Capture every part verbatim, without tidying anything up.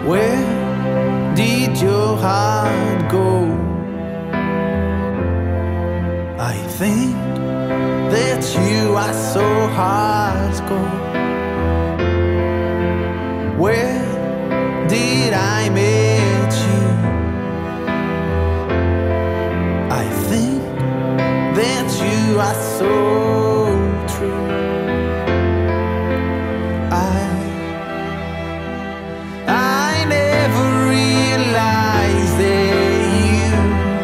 Where did your heart go? I think that you are so hardcore. Where did I meet you? I think that you are so true. I I never realized that you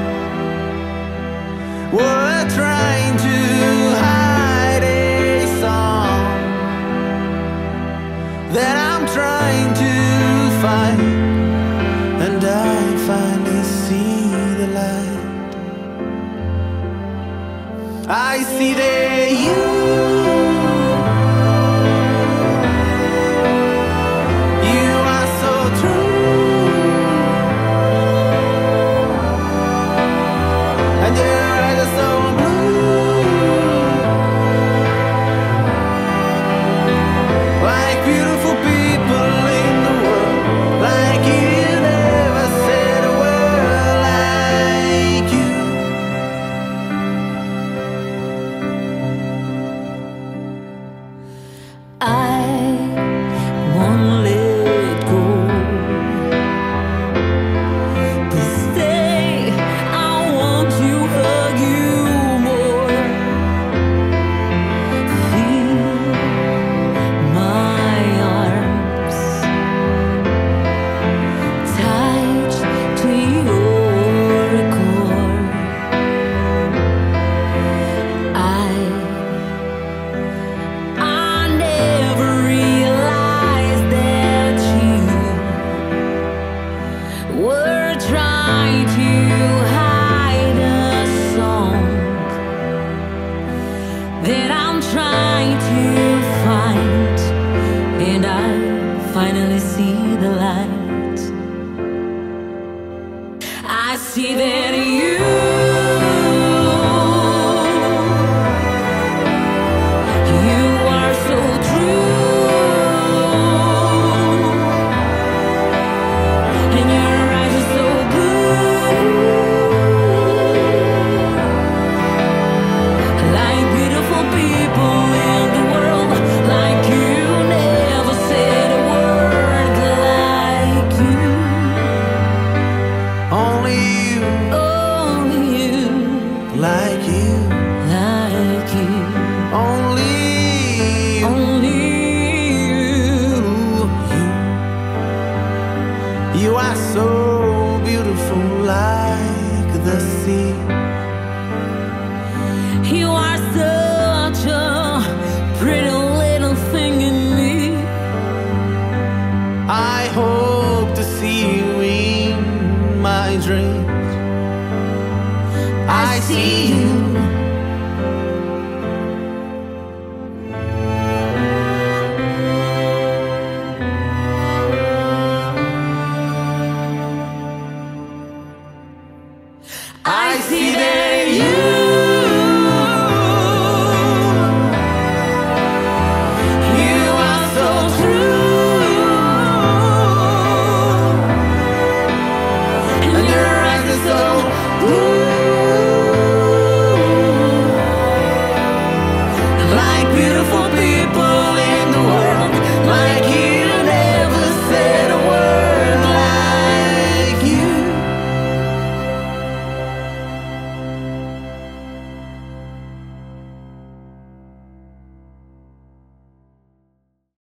were trying to hide a song that I'm trying to find, and I finally see the light. I see that you I see you.